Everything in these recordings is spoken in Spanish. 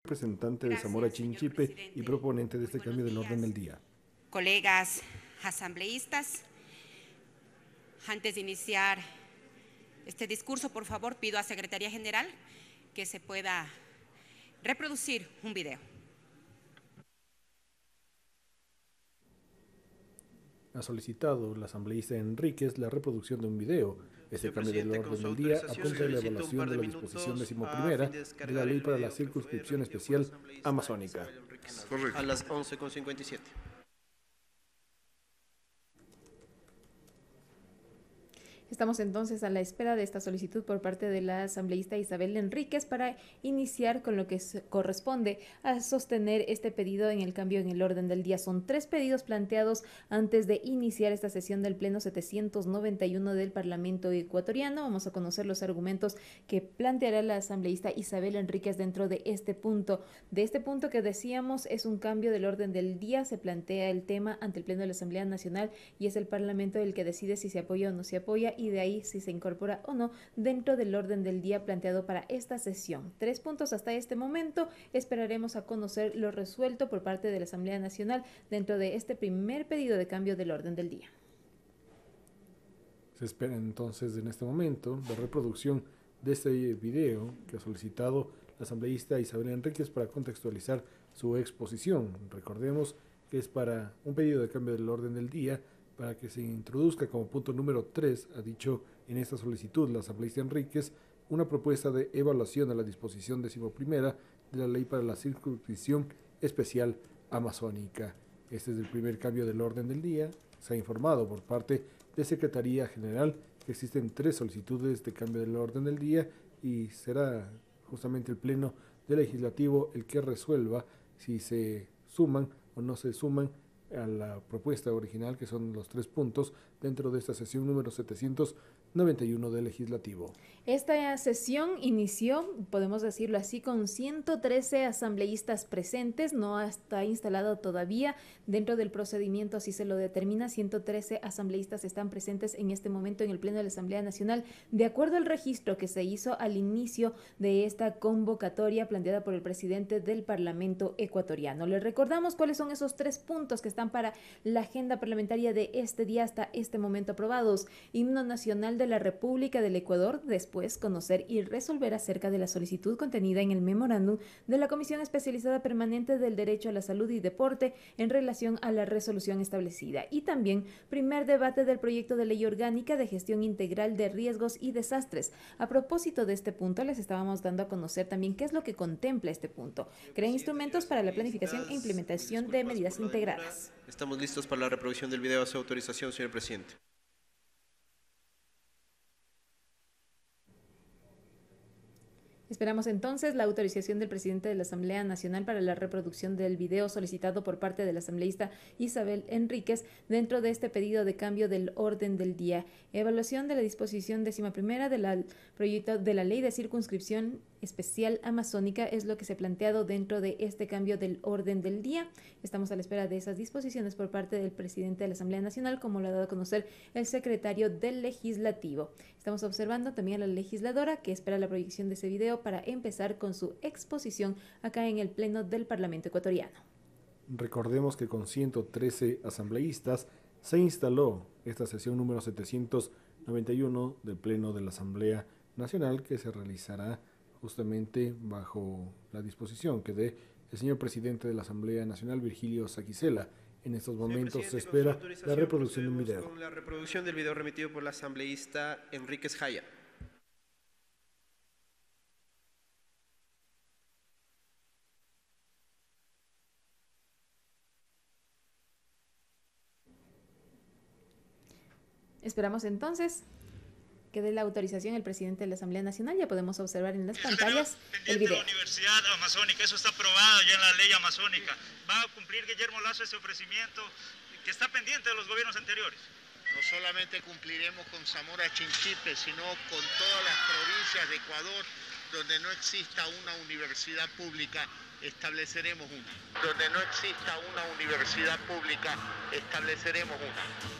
Representante de Zamora Chinchipe y proponente de este cambio del orden del día. Colegas asambleístas, antes de iniciar este discurso, por favor, pido a Secretaría General que se pueda reproducir un video. Ha solicitado la asambleísta Enríquez la reproducción de un video. Este cambio del orden del día apunta a la evaluación de la disposición 11ª de la ley para la circunscripción especial amazónica. Correcto. A las 11:57. Estamos entonces a la espera de esta solicitud por parte de la asambleísta Isabel Enríquez para iniciar con lo que corresponde a sostener este pedido en el cambio en el orden del día. Son 3 pedidos planteados antes de iniciar esta sesión del Pleno 791 del Parlamento ecuatoriano. Vamos a conocer los argumentos que planteará la asambleísta Isabel Enríquez dentro de este punto. De este punto que decíamos es un cambio del orden del día. Se plantea el tema ante el Pleno de la Asamblea Nacional y es el Parlamento el que decide si se apoya o no se apoya, y de ahí si se incorpora o no dentro del orden del día planteado para esta sesión. 3 puntos hasta este momento. Esperaremos a conocer lo resuelto por parte de la Asamblea Nacional dentro de este primer pedido de cambio del orden del día. Se espera entonces en este momento la reproducción de este video que ha solicitado la asambleísta Isabel Enríquez para contextualizar su exposición. Recordemos que es para un pedido de cambio del orden del día, para que se introduzca como punto número 3, ha dicho en esta solicitud la asambleísta Enríquez, una propuesta de evaluación a la disposición 11ª de la ley para la circunscripción especial amazónica. Este es el primer cambio del orden del día. Se ha informado por parte de Secretaría General que existen 3 solicitudes de cambio del orden del día y será justamente el Pleno del Legislativo el que resuelva si se suman o no se suman a la propuesta original, que son los 3 puntos dentro de esta sesión número 791 del Legislativo. Esta sesión inició, podemos decirlo así, con 113 asambleístas presentes. No está instalado todavía dentro del procedimiento, así se lo determina. 113 asambleístas están presentes en este momento en el Pleno de la Asamblea Nacional, de acuerdo al registro que se hizo al inicio de esta convocatoria planteada por el presidente del Parlamento ecuatoriano. Les recordamos cuáles son esos 3 puntos que están para la agenda parlamentaria de este día hasta este momento aprobados. Himno nacional de la República del Ecuador, después conocer y resolver acerca de la solicitud contenida en el memorándum de la Comisión Especializada Permanente del Derecho a la Salud y Deporte en relación a la resolución establecida, y también primer debate del proyecto de ley orgánica de gestión integral de riesgos y desastres. A propósito de este punto, les estábamos dando a conocer también qué es lo que contempla este punto. Crea instrumentos para la planificación e implementación de medidas integradas. Estamos listos para la reproducción del video a su autorización, señor presidente. Esperamos entonces la autorización del presidente de la Asamblea Nacional para la reproducción del video solicitado por parte de la asambleísta Isabel Enríquez dentro de este pedido de cambio del orden del día. Evaluación de la disposición 11ª del proyecto de la ley de circunscripción especial amazónica es lo que se ha planteado dentro de este cambio del orden del día. Estamos a la espera de esas disposiciones por parte del presidente de la Asamblea Nacional, como lo ha dado a conocer el secretario del Legislativo. Estamos observando también a la legisladora que espera la proyección de ese video para empezar con su exposición acá en el Pleno del Parlamento ecuatoriano. Recordemos que con 113 asambleístas se instaló esta sesión número 791 del Pleno de la Asamblea Nacional, que se realizará justamente bajo la disposición que dé el señor presidente de la Asamblea Nacional, Virgilio Saquicela. En estos momentos se espera la reproducción de un video. Con la reproducción del video remitido por la asambleísta Enríquez Jaya. Esperamos entonces que dé la autorización el presidente de la Asamblea Nacional. Ya podemos observar en las pantallas el video. La Universidad Amazónica, eso está aprobado ya en la ley amazónica. ¿Va a cumplir Guillermo Lazo ese ofrecimiento que está pendiente de los gobiernos anteriores? No solamente cumpliremos con Zamora Chinchipe, sino con todas las provincias de Ecuador donde no exista una universidad pública, estableceremos una. Donde no exista una universidad pública, estableceremos una.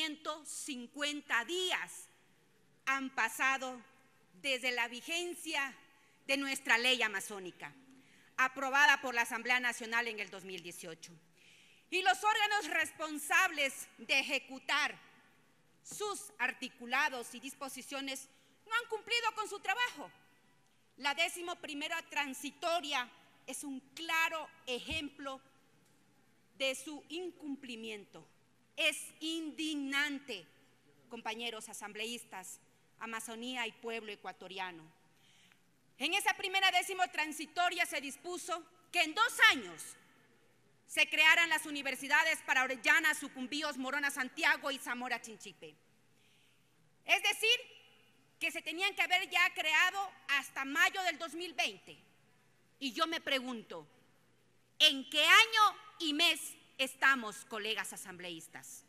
150 días han pasado desde la vigencia de nuestra ley amazónica, aprobada por la Asamblea Nacional en el 2018. Y los órganos responsables de ejecutar sus articulados y disposiciones no han cumplido con su trabajo. La 11ª transitoria es un claro ejemplo de su incumplimiento. Es indignante, compañeros asambleístas, Amazonía y pueblo ecuatoriano. En esa primera 10ª transitoria se dispuso que en 2 años se crearan las universidades para Orellana, Sucumbíos, Morona, Santiago y Zamora Chinchipe. Es decir, que se tenían que haber ya creado hasta mayo del 2020. Y yo me pregunto, ¿en qué año y mes estamos, colegas asambleístas?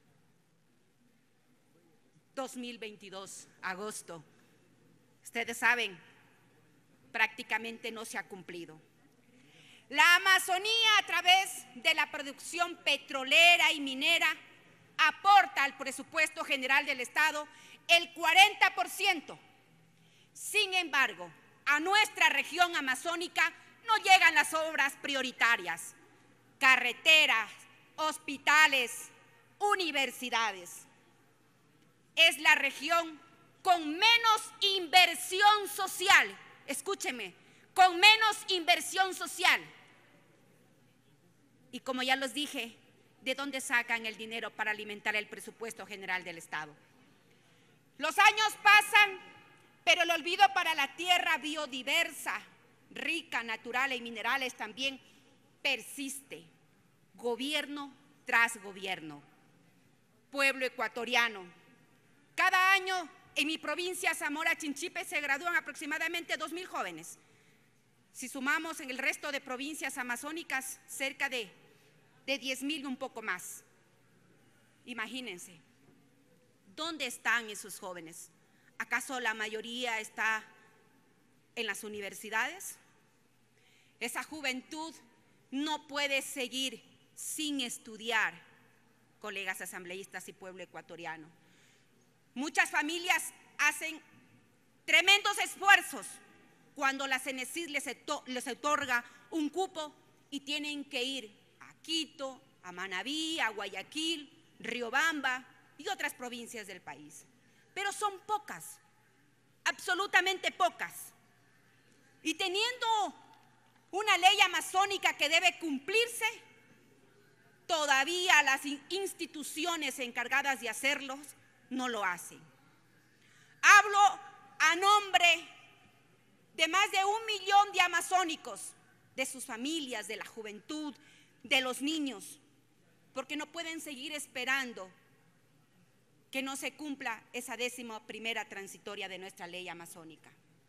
2022, agosto. Ustedes saben, prácticamente no se ha cumplido. La Amazonía, a través de la producción petrolera y minera, aporta al presupuesto general del Estado el 40%. Sin embargo, a nuestra región amazónica no llegan las obras prioritarias: carreteras, hospitales, universidades. Es la región con menos inversión social, escúcheme, con menos inversión social. Y como ya los dije, ¿de dónde sacan el dinero para alimentar el presupuesto general del Estado? Los años pasan, pero el olvido para la tierra biodiversa, rica, natural y minerales también persiste. Gobierno tras gobierno. Pueblo ecuatoriano. Cada año en mi provincia, Zamora Chinchipe, se gradúan aproximadamente 2.000 jóvenes. Si sumamos en el resto de provincias amazónicas, cerca de 10.000 y un poco más. Imagínense, ¿dónde están esos jóvenes? ¿Acaso la mayoría está en las universidades? Esa juventud no puede seguir sin estudiar, colegas asambleístas y pueblo ecuatoriano. Muchas familias hacen tremendos esfuerzos cuando la CENESID les otorga un cupo y tienen que ir a Quito, a Manabí, a Guayaquil, Riobamba y otras provincias del país. Pero son pocas, absolutamente pocas. Y teniendo una ley amazónica que debe cumplirse, todavía las instituciones encargadas de hacerlos no lo hacen. Hablo a nombre de más de 1 millón de amazónicos, de sus familias, de la juventud, de los niños, porque no pueden seguir esperando que no se cumpla esa 11ª transitoria de nuestra ley amazónica.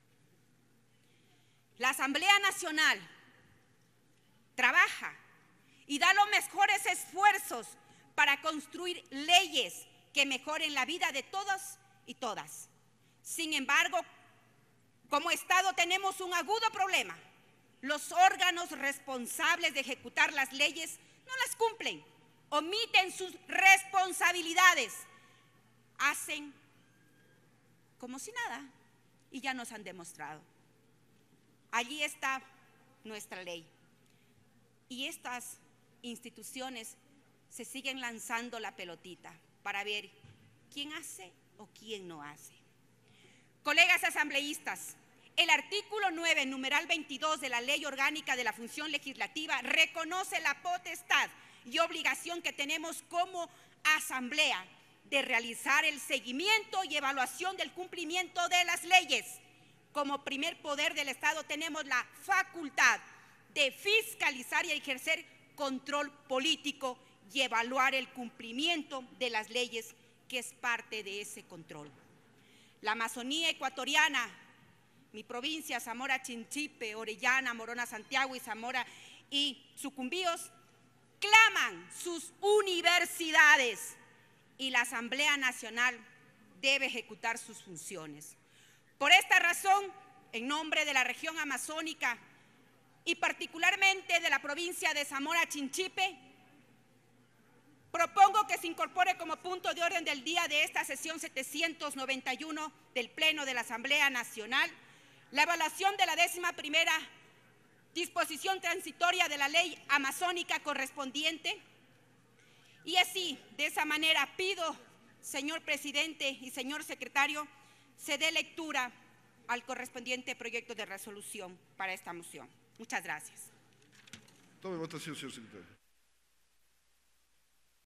La Asamblea Nacional trabaja y da los mejores esfuerzos para construir leyes que mejoren la vida de todos y todas. Sin embargo, como Estado tenemos un agudo problema. Los órganos responsables de ejecutar las leyes no las cumplen, omiten sus responsabilidades, hacen como si nada y ya nos han demostrado. Allí está nuestra ley y estas instituciones se siguen lanzando la pelotita para ver quién hace o quién no hace. Colegas asambleístas, el artículo 9, numeral 22 de la Ley Orgánica de la Función Legislativa reconoce la potestad y obligación que tenemos como asamblea de realizar el seguimiento y evaluación del cumplimiento de las leyes. Como primer poder del Estado tenemos la facultad de fiscalizar y ejercer control político y evaluar el cumplimiento de las leyes, que es parte de ese control. La Amazonía ecuatoriana, mi provincia, Zamora Chinchipe, Orellana, Morona, Santiago y Zamora y Sucumbíos, claman sus universidades y la Asamblea Nacional debe ejecutar sus funciones. Por esta razón, en nombre de la región amazónica y particularmente de la provincia de Zamora Chinchipe, propongo que se incorpore como punto de orden del día de esta sesión 791 del Pleno de la Asamblea Nacional la evaluación de la 11ª disposición transitoria de la ley amazónica correspondiente. Y así, de esa manera, pido, señor presidente y señor secretario, se dé lectura al correspondiente proyecto de resolución para esta moción. Muchas gracias. Tome votación, señor secretario.